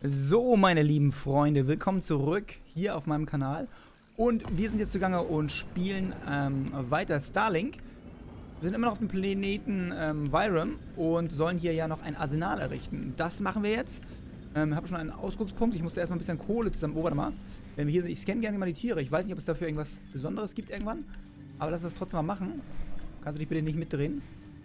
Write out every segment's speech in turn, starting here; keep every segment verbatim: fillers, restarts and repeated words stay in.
So, meine lieben Freunde, willkommen zurück hier auf meinem Kanal. Und wir sind jetzt zugange und spielen ähm, weiter Starlink. Wir sind immer noch auf dem Planeten ähm, Vyram und sollen hier ja noch ein Arsenal errichten. Das machen wir jetzt. Ähm, ich habe schon einen Ausguckspunkt. Ich musste erstmal ein bisschen Kohle zusammen... Oh, warte mal. Wenn wir hier sind, ich scanne gerne mal die Tiere. Ich weiß nicht, ob es dafür irgendwas Besonderes gibt irgendwann. Aber lass uns das trotzdem mal machen. Kannst du dich bitte nicht mitdrehen?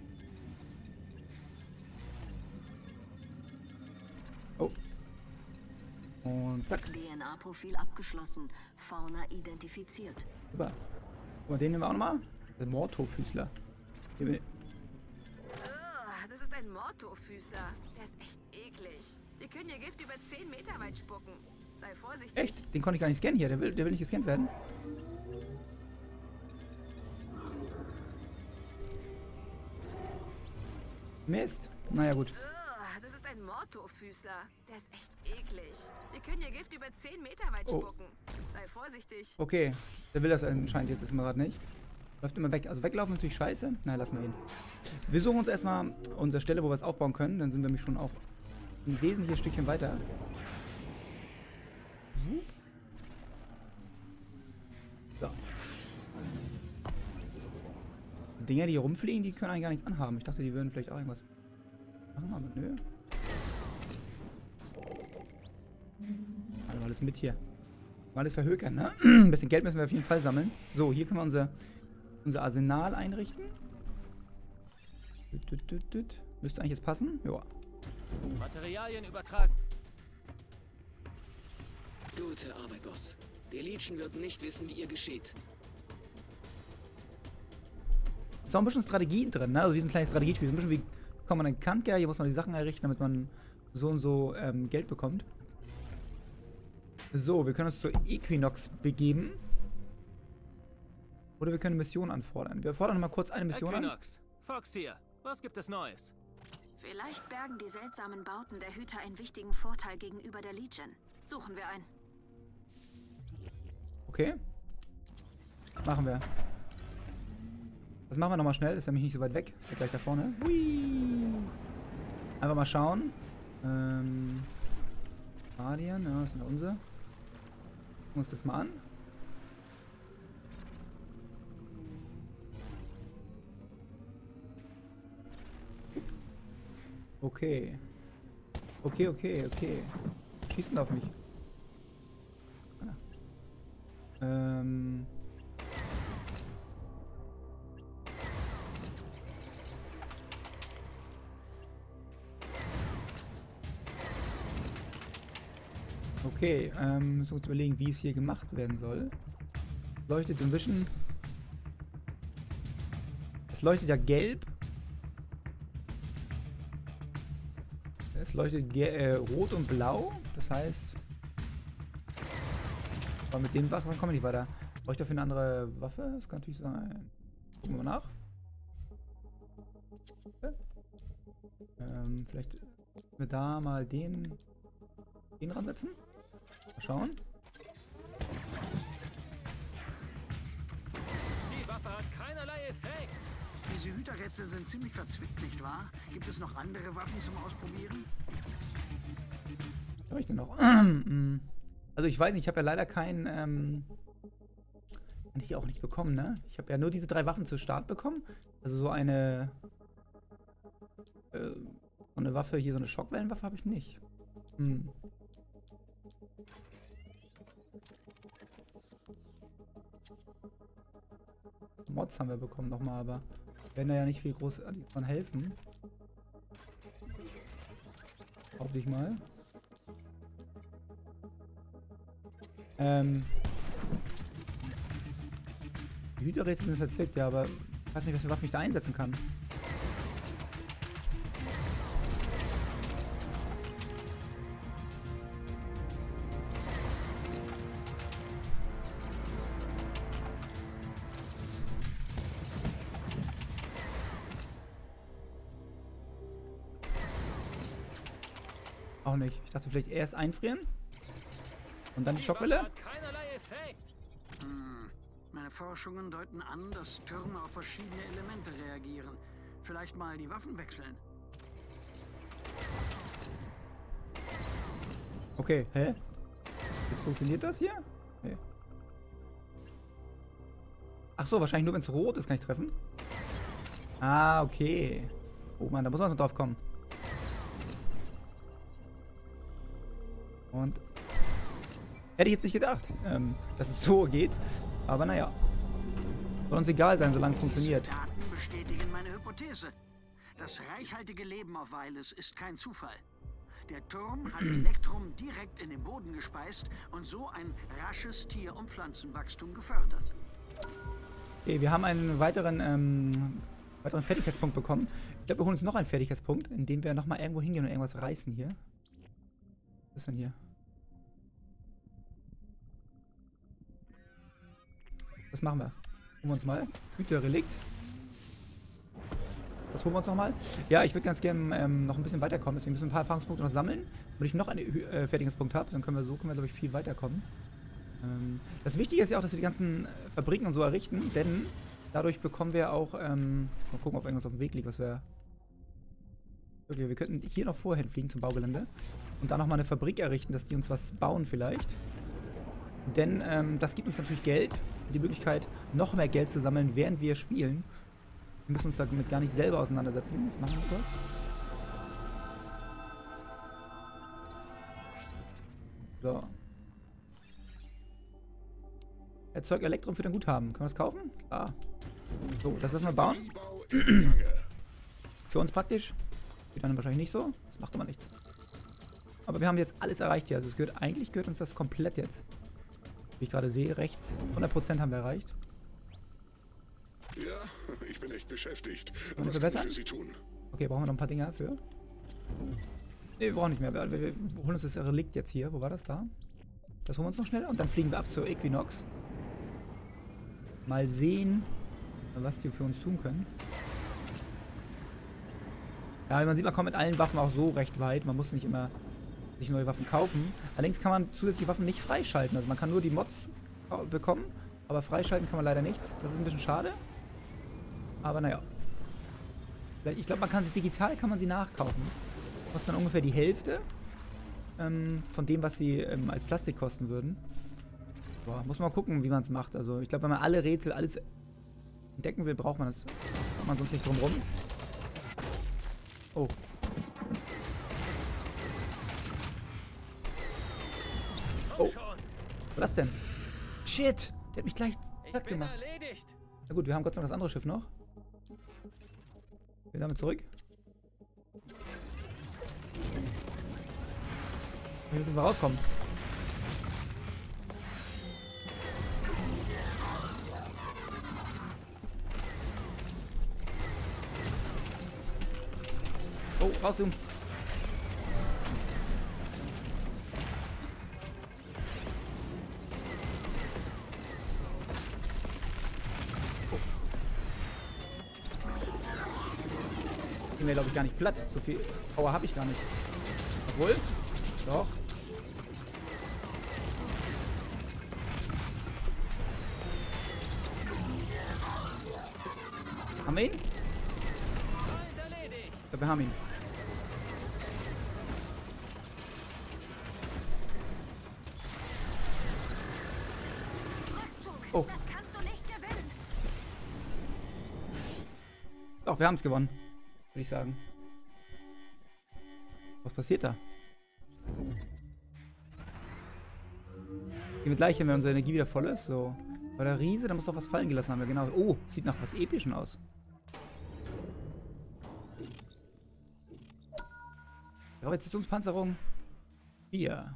Oh. Und zack. D N A-Profil abgeschlossen. Fauna identifiziert. Super. Und den nehmen wir auch nochmal. Der Mortofüßler. Oh, das ist ein Mortofüßler. Der ist echt eklig. Die können ihr Gift über zehn Meter weit spucken. Sei vorsichtig. Echt? Den konnte ich gar nicht scannen hier. Der will, der will nicht gescannt werden. Mist. Naja, gut. Oh, das ist ein Mortofüßler. Der ist echt eklig. Die können ihr Gift über zehn Meter weit Oh. spucken. Sei vorsichtig. Okay. Der will das anscheinend jetzt immer gerade nicht. Läuft immer weg. Also weglaufen ist natürlich scheiße. Na, lassen wir ihn. Wir suchen uns erstmal unsere Stelle, wo wir es aufbauen können. Dann sind wir nämlich schon auch ein wesentliches Stückchen weiter. So. Die Dinger, die hier rumfliegen, die können eigentlich gar nichts anhaben. Ich dachte, die würden vielleicht auch irgendwas machen, aber nö. Also alles mit hier. Mal alles verhökern, ne? Ein bisschen Geld müssen wir auf jeden Fall sammeln. So, hier können wir unser, unser Arsenal einrichten. Düt, düt, düt, düt. Müsste eigentlich jetzt passen. Ja. Materialien übertragen. Gute Arbeit, Boss. Die Legion wird nicht wissen, wie ihr geschieht. Ist auch ein bisschen Strategie drin, ne? Also wie so ein kleines Strategiespiel. So ein bisschen wie Command Conquer. Hier muss man die Sachen errichten, damit man so und so ähm, Geld bekommt. So, wir können uns zur Equinox begeben. Oder wir können eine Mission anfordern. Wir fordern mal kurz eine Mission Equinox. Fox hier. Was gibt es Neues? Vielleicht bergen die seltsamen Bauten der Hüter einen wichtigen Vorteil gegenüber der Legion. Suchen wir ein. an. Okay. Machen wir. Das machen wir nochmal schnell. Das ist nämlich nicht so weit weg. Ist ja gleich da vorne. Hui. Einfach mal schauen. Ähm. Guardian. Ja, das sind unsere. Gucken wir uns das mal an. Ups. Okay. Okay, okay, okay. Schießen auf mich. Ah. Ähm. Okay, ähm, müssen wir uns überlegen, wie es hier gemacht werden soll. Leuchtet im Wischen. Es leuchtet ja gelb. Es leuchtet ge äh, rot und blau. Das heißt... Aber mit den Waffen kommen wir nicht weiter. Brauche ich dafür eine andere Waffe? Das kann natürlich sein. Gucken wir mal nach. Okay. Ähm, vielleicht wir da mal den... den ransetzen. Mal schauen. Die Waffe hat keinerlei Effekt. Diese Hüterrätsel sind ziemlich verzwickt, nicht wahr? Gibt es noch andere Waffen zum Ausprobieren? Was habe ich denn noch? Also ich weiß nicht, ich habe ja leider keinen, ähm, kann ich die auch nicht bekommen, ne? Ich habe ja nur diese drei Waffen zu Start bekommen. Also so eine, äh, so eine Waffe, hier so eine Schockwellenwaffe habe ich nicht. Hm. Mods haben wir bekommen nochmal, aber werden da ja nicht viel groß dran helfen. Hoffe ich mal. Ähm. Die Hüterrätsel sind verzwickt, ja, aber ich weiß nicht, was für Waffen ich da einsetzen kann. Auch nicht. Ich dachte vielleicht erst einfrieren und dann die Schockwelle. Hat keinerlei Effekt. Hm. Meine Forschungen deuten an, dass Türme auf verschiedene Elemente reagieren. Vielleicht mal die Waffen wechseln. Okay, hä? Jetzt funktioniert das hier? Nee. Ach so, wahrscheinlich nur wenn es rot ist, kann ich treffen. Ah, okay. Oh Mann, da muss man noch drauf kommen. Und hätte ich jetzt nicht gedacht, ähm, dass es so geht. Aber naja. Soll uns egal sein, solange es funktioniert. Diese Daten bestätigen meine Hypothese. Das reichhaltige Leben auf Weiles ist kein Zufall. Der Turm hat Elektrum direkt in den Boden gespeist und so ein rasches Tier- und Pflanzenwachstum gefördert. Okay, wir haben einen weiteren, ähm, weiteren Fertigkeitspunkt bekommen. Ich glaube, wir holen uns noch einen Fertigkeitspunkt, indem wir nochmal irgendwo hingehen und irgendwas reißen hier. Was ist denn hier? Was machen wir? Holen wir uns mal. Güterrelikt. Das holen wir uns nochmal. Ja, ich würde ganz gerne ähm, noch ein bisschen weiterkommen. Deswegen müssen wir ein paar Erfahrungspunkte noch sammeln. Wenn ich noch einen äh, Fertigkeitspunkt habe, dann können wir so, können wir, glaube ich, viel weiterkommen. Ähm, das Wichtige ist ja auch, dass wir die ganzen Fabriken und so errichten, denn dadurch bekommen wir auch, ähm, mal gucken, ob irgendwas auf dem Weg liegt, was wir... Okay, wir könnten hier noch vorher fliegen zum Baugelände und da nochmal eine Fabrik errichten, dass die uns was bauen vielleicht. Denn ähm, das gibt uns natürlich Geld, die Möglichkeit, noch mehr Geld zu sammeln, während wir spielen. Wir müssen uns damit gar nicht selber auseinandersetzen. Das machen wir kurz. So. Erzeugt Elektrum für dein Guthaben. Können wir das kaufen? Klar. So, das lassen wir bauen. Für uns praktisch. Für dann wahrscheinlich nicht so. Das macht aber nichts. Aber wir haben jetzt alles erreicht hier. Also es gehört, eigentlich gehört uns das komplett jetzt. Wie ich gerade sehe, rechts. hundert Prozent haben wir erreicht. Ja, ich bin echt beschäftigt. Wollen wir Was kann ich verbessern? für Sie tun? Okay, brauchen wir noch ein paar Dinge dafür? Ne, wir brauchen nicht mehr. Wir, wir, wir holen uns das Relikt jetzt hier. Wo war das da? Das holen wir uns noch schnell und dann fliegen wir ab zur Equinox. Mal sehen, was die für uns tun können. Ja, wie man sieht, man kommt mit allen Waffen auch so recht weit. Man muss nicht immer sich neue Waffen kaufen. Allerdings kann man zusätzliche Waffen nicht freischalten. Also man kann nur die Mods bekommen, aber freischalten kann man leider nichts. Das ist ein bisschen schade. Aber naja. Ich glaube, man kann sie digital kann man sie nachkaufen. Kostet dann ungefähr die Hälfte ähm, von dem, was sie ähm, als Plastik kosten würden. Boah, muss man mal gucken, wie man es macht. Also ich glaube, wenn man alle Rätsel, alles entdecken will, braucht man das. Braucht man sonst nicht drum rum. Oh. Oh. Was war das denn? Shit! Der hat mich gleich platt gemacht. Erledigt. Na gut, wir haben Gott sei Dank das andere Schiff noch. Wir damit zurück. Hier müssen wir rauskommen. Oh, rauszoomen. Ich bin mir, glaube ich, gar nicht platt. So viel Power habe ich gar nicht. Obwohl. Doch. Haben wir ihn? Ich glaube, wir haben ihn. Oh. Das kannst du nicht gewinnen. Doch, wir haben es gewonnen. Würde ich sagen. Was passiert da? Gehen wir gleich hin, wenn unsere Energie wieder voll ist. So. War der Riese, da muss doch was fallen gelassen haben. Wir genau. Oh, sieht nach was Epischen aus. Gravitationspanzerung vier.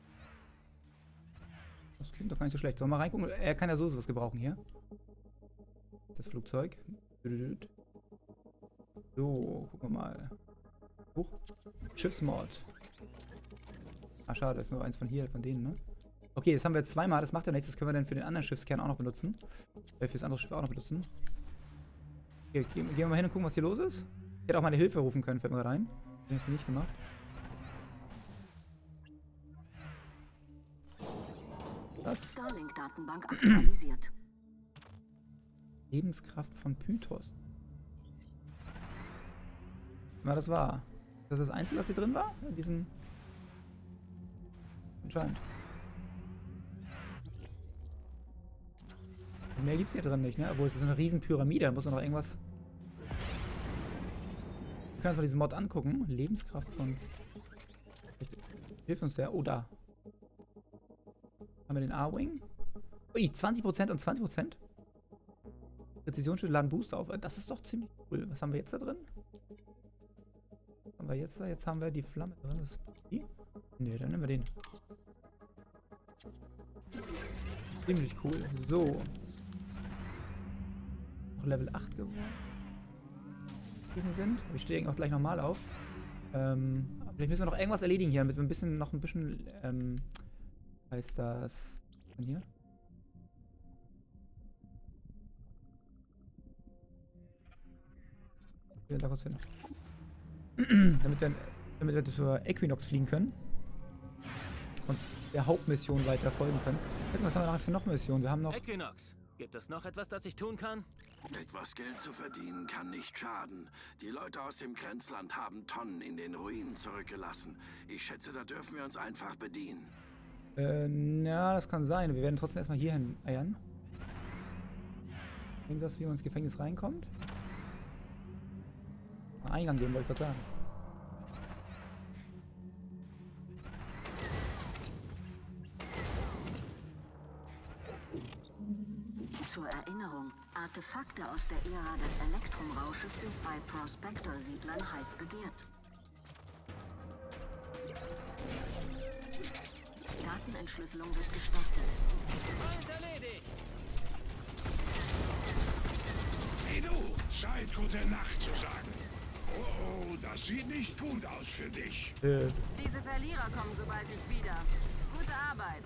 Das klingt doch gar nicht so schlecht. Sollen wir mal reingucken? Er kann ja so was gebrauchen hier. Das Flugzeug. So, gucken wir mal. Huch. Schiffsmord. Ah, schade, das ist nur eins von hier, von denen, ne? Okay, das haben wir jetzt zweimal. Das macht ja nichts. Das können wir dann für den anderen Schiffskern auch noch benutzen. Äh, für das andere Schiff auch noch benutzen. Okay, gehen, gehen wir mal hin und gucken, was hier los ist. Ich hätte auch mal eine Hilfe rufen können, fällt mir rein. Den habe ich nicht gemacht. Das. Starlink-Datenbank aktualisiert. Lebenskraft von Pythos. Na, das war. Das ist das Einzige, was hier drin war? In diesem. Anscheinend. Mehr gibt's hier drin nicht, ne? Obwohl es ist eine riesen Pyramide, da muss man noch irgendwas... Wir können uns mal diesen Mod angucken. Lebenskraft von... Hilft uns der? Oh, da. Haben wir den A-Wing? Ui, zwanzig Prozent und zwanzig Prozent? Präzisionsschüsse laden Booster auf. Das ist doch ziemlich cool. Was haben wir jetzt da drin? Was haben wir jetzt da? Jetzt haben wir die Flamme drin. Das ist die? Ne, dann nehmen wir den. Ziemlich cool. So. Noch Level acht geworden. Sind. Ich stehe auch gleich nochmal auf. Ähm, vielleicht müssen wir noch irgendwas erledigen hier, damit wir ein bisschen, noch ein bisschen, ähm, heißt das, von hier? Wir da kurz hin. damit, wir, damit wir zur Equinox fliegen können. Und der Hauptmission weiter folgen können. Weißt du, was haben wir noch für noch Missionen? Wir haben noch... Equinox. Gibt es noch etwas, das ich tun kann? Etwas Geld zu verdienen kann nicht schaden. Die Leute aus dem Grenzland haben Tonnen in den Ruinen zurückgelassen. Ich schätze, da dürfen wir uns einfach bedienen. Äh, na, das kann sein. Wir werden trotzdem erstmal hierhin eiern. Irgendwas, wie man ins Gefängnis reinkommt. Mal Eingang geben, wollte ich gerade sagen. Zur Erinnerung, Artefakte aus der Ära des Elektrumrausches sind bei Prospector-Siedlern heiß begehrt. Datenentschlüsselung wird gestartet. Feind erledigt! Hey du, Zeit gute Nacht zu sagen. Oh, oh, das sieht nicht gut aus für dich. Äh. Diese Verlierer kommen so bald nicht wieder. Gute Arbeit.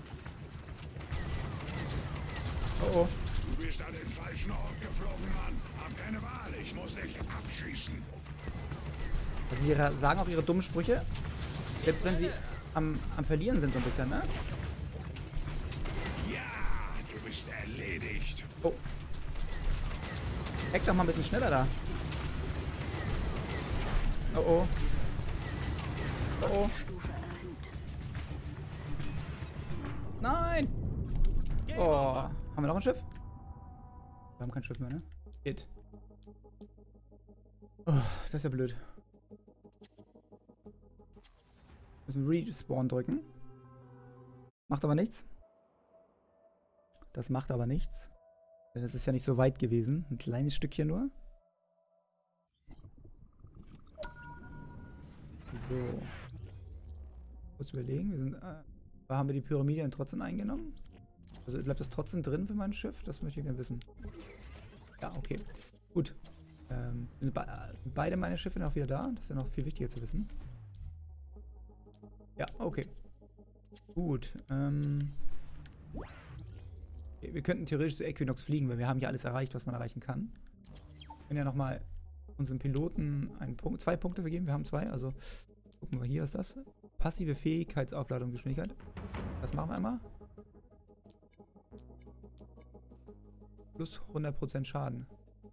Oh oh. Du bist an den falschen Ort geflogen, Mann. Hab keine Wahl, ich muss dich abschießen. Also sie sagen auch ihre dummen Sprüche. Jetzt wenn sie am, am Verlieren sind so ein bisschen, ne? Ja, du bist erledigt. Oh. Heck doch mal ein bisschen schneller da. Oh oh. Oh oh. Stufe erhöht. Nein! Oh. Haben wir noch ein Schiff? Wir haben kein Schiff mehr, ne? Geht. Oh, das ist ja blöd. Müssen Respawn drücken. Macht aber nichts. Das macht aber nichts. Denn es ist ja nicht so weit gewesen. Ein kleines Stückchen nur. So. Kurz überlegen. Wir sind, äh, haben wir die Pyramide trotzdem eingenommen? Also bleibt das trotzdem drin für mein Schiff? Das möchte ich gerne wissen. Ja, okay. Gut. Ähm, sind be beide meine Schiffe noch wieder da? Das ist ja noch viel wichtiger zu wissen. Ja, okay. Gut. Ähm okay, wir könnten theoretisch zu Equinox fliegen, weil wir haben ja alles erreicht, was man erreichen kann. Wir können ja nochmal unseren Piloten einen Punkt, zwei Punkte vergeben. Wir haben zwei, also gucken wir, hier ist das. Passive Fähigkeitsaufladung, Geschwindigkeit. Das machen wir einmal. Plus hundert Prozent Schaden.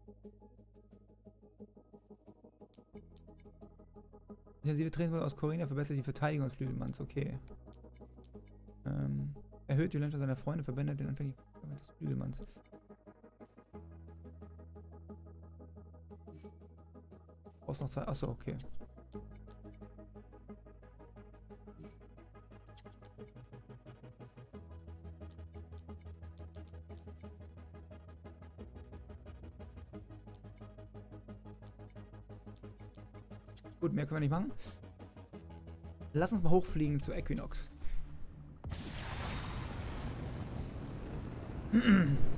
Intensive Trainingsmodus aus Corina verbessert die Verteidigung des Flügelmanns. Okay. Ähm, erhöht die Lebenszeit seiner Freunde, verbindet den anfänglichen des Flügelmanns. Brauchst noch zwei? Achso, okay. Gut, mehr können wir nicht machen. Lass uns mal hochfliegen zu Equinox. Hat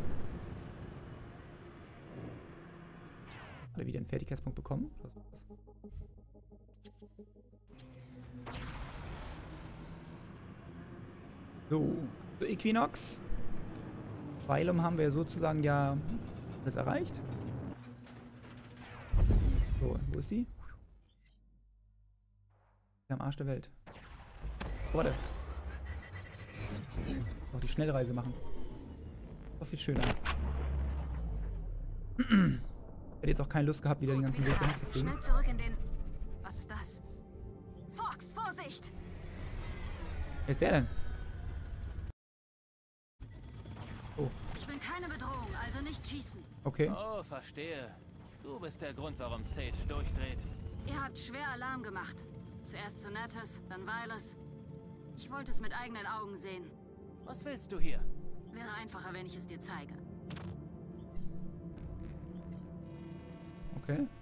er wieder einen Fertigkeitspunkt bekommen? So, zu Equinox. Weilum haben wir sozusagen ja alles erreicht. So, wo ist die? Am Arsch der Welt. Oh, warte. Auch die Schnellreise machen. Doch viel schöner. Hätte jetzt auch keine Lust gehabt, wieder den ganzen Weg dahin zu fliegen. Schnell zurück in den... Was ist das? Fox, Vorsicht! Wer ist der denn? Oh, Ich bin keine Bedrohung, also nicht schießen. okay. Oh, verstehe. Du bist der Grund, warum Sage durchdreht. Ihr habt schwer Alarm gemacht. Zuerst Sonatus, dann Violet. Ich wollte es mit eigenen Augen sehen. Was willst du hier? Wäre einfacher, wenn ich es dir zeige. Okay.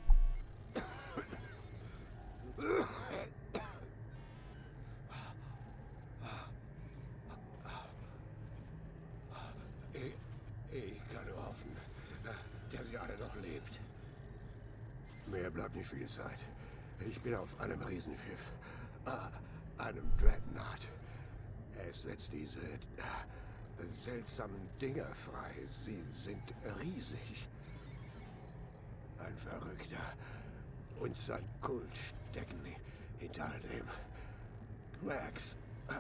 Ich, ich kann nur hoffen, dass ihr alle noch lebt. Mir bleibt nicht viel Zeit. Ich bin auf einem Riesenschiff. Ah, einem Dreadnought. Es setzt diese äh, seltsamen Dinger frei. Sie sind riesig. Ein Verrückter und sein Kult stecken hinter all dem. Grax.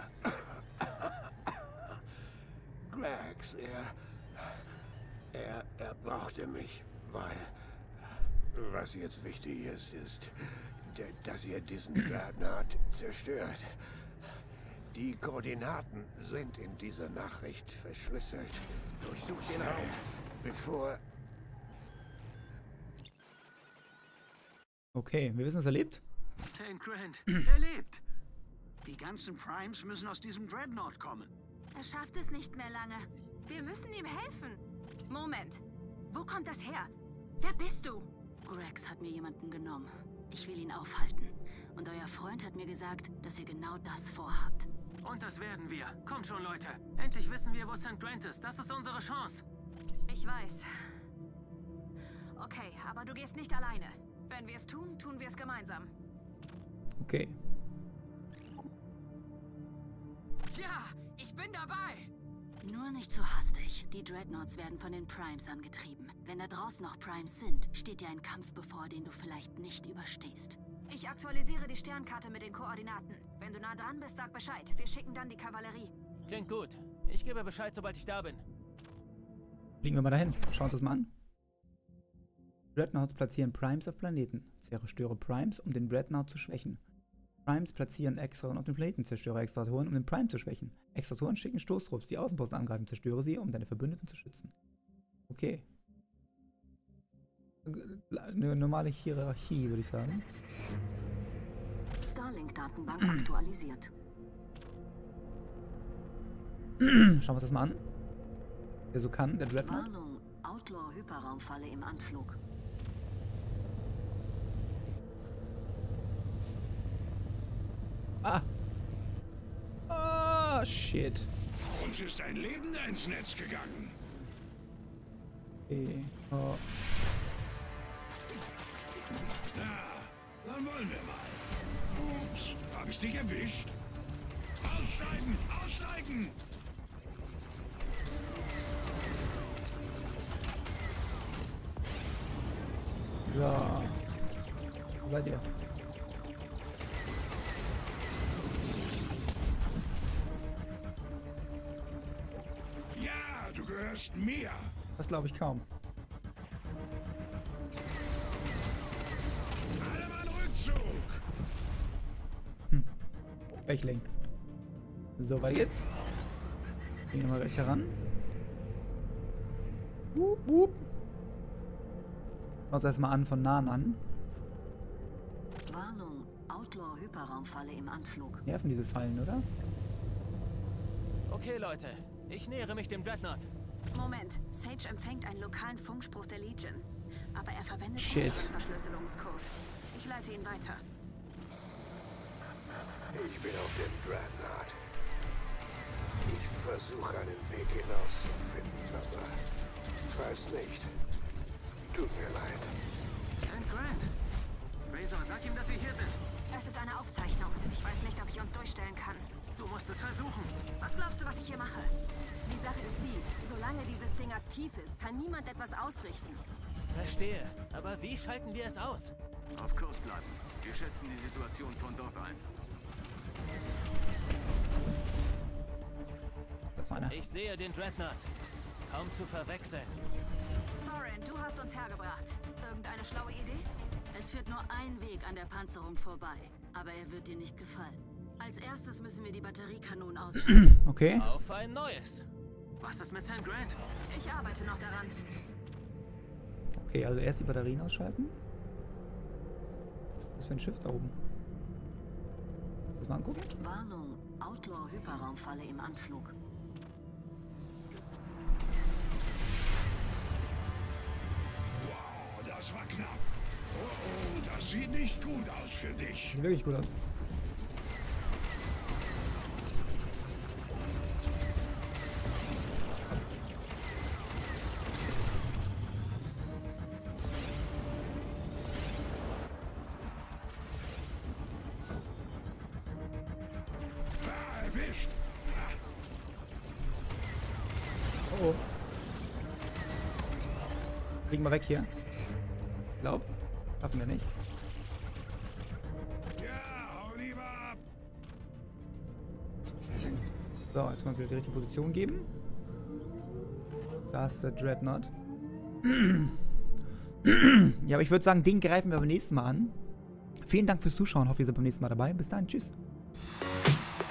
Grax, er, er... Er brauchte mich, weil... Was jetzt wichtig ist, ist, dass ihr diesen Dreadnought zerstört. Die Koordinaten sind in dieser Nachricht verschlüsselt. Durchsucht den Raum, bevor... Okay, wir wissen, dass er lebt. Saint Grant, er lebt. Die ganzen Primes müssen aus diesem Dreadnought kommen. Er schafft es nicht mehr lange. Wir müssen ihm helfen. Moment. Wo kommt das her? Wer bist du? Grax hat mir jemanden genommen. Ich will ihn aufhalten. Und euer Freund hat mir gesagt, dass ihr genau das vorhabt. Und das werden wir. Kommt schon, Leute. Endlich wissen wir, wo Saint Grant ist. Das ist unsere Chance. Ich weiß. Okay, aber du gehst nicht alleine. Wenn wir es tun, tun wir es gemeinsam. Okay. Ja, ich bin dabei. Nur nicht zu hastig. Die Dreadnoughts werden von den Primes angetrieben. Wenn da draußen noch Primes sind, steht dir ein Kampf bevor, den du vielleicht nicht überstehst. Ich aktualisiere die Sternkarte mit den Koordinaten. Wenn du nah dran bist, sag Bescheid. Wir schicken dann die Kavallerie. Klingt gut. Ich gebe Bescheid, sobald ich da bin. Fliegen wir mal dahin. Schauen uns das mal an. Dreadnoughts platzieren Primes auf Planeten. Zerstöre Primes, um den Dreadnought zu schwächen. Primes platzieren Extratoren auf den Planeten. Zerstöre Extratoren, um den Prime zu schwächen. Extratoren schicken Stoßtrupps, die Außenposten angreifen. Zerstöre sie, um deine Verbündeten zu schützen. Okay. Eine normale Hierarchie, würde ich sagen. Starlink-Datenbank aktualisiert. Schauen wir uns das mal an. Der so kann, der Dreadnought. Warnung, Outlaw-Hyperraumfalle im Anflug. Ah! Ah, shit. Uns ist ein Lebender ins Netz gegangen. Okay. Oh. Na, dann wollen wir mal. Ups, hab ich dich erwischt? Aussteigen, aussteigen! Ja. Wo seid ihr? Ja, du gehörst mir. Das glaube ich kaum. Alle Mann Rückzug. Hm. Bächling. So, weiter geht's. Gehen wir mal gleich heran. Wup, wup. Schauen wir uns erstmal an von nahen an. Warnung, Outlaw-Hyperraumfalle im Anflug. Nerven diese Fallen, oder? Okay, Leute. Ich nähere mich dem Dreadnought. Moment, Sage empfängt einen lokalen Funkspruch der Legion. Aber er verwendet Shit. unseren Verschlüsselungscode. Ich leite ihn weiter. Ich bin auf dem Dreadnought. Ich versuche einen Weg hinauszufinden, aber ich weiß nicht. Tut mir leid. Saint Grant. Razor, sag ihm, dass wir hier sind. Es ist eine Aufzeichnung. Ich weiß nicht, ob ich uns durchstellen kann. Du musst es versuchen. Was glaubst du, was ich hier mache? Die Sache ist die, solange dieses Ding aktiv ist, kann niemand etwas ausrichten. Verstehe. Aber wie schalten wir es aus? Auf Kurs bleiben. Wir schätzen die Situation von dort ein. Das war einer. Ich sehe den Dreadnought. Kaum zu verwechseln. Soren, du hast uns hergebracht. Irgendeine schlaue Idee? Es führt nur ein Weg an der Panzerung vorbei, aber er wird dir nicht gefallen. Als erstes müssen wir die Batteriekanonen ausschalten. Okay. Auf ein neues. Was ist mit Sam Grant? Ich arbeite noch daran. Okay, also erst die Batterien ausschalten. Was für ein Schiff da oben? Das mal angucken? Warnung, Outlaw-Hyperraumfalle im Anflug. Wow, das war knapp. Oh, oh, das sieht nicht gut aus für dich. Sieht wirklich gut aus. Ah, erwischt. Ah. Oh. Fliegen wir weg hier. Glaub. Schaffen wir nicht. Ja, hau lieber ab. So, jetzt können wir uns wieder die richtige Position geben. Da ist der Dreadnought. Ja, aber ich würde sagen, den greifen wir beim nächsten Mal an. Vielen Dank fürs Zuschauen. Hoffe, ihr seid beim nächsten Mal dabei. Bis dann. Tschüss.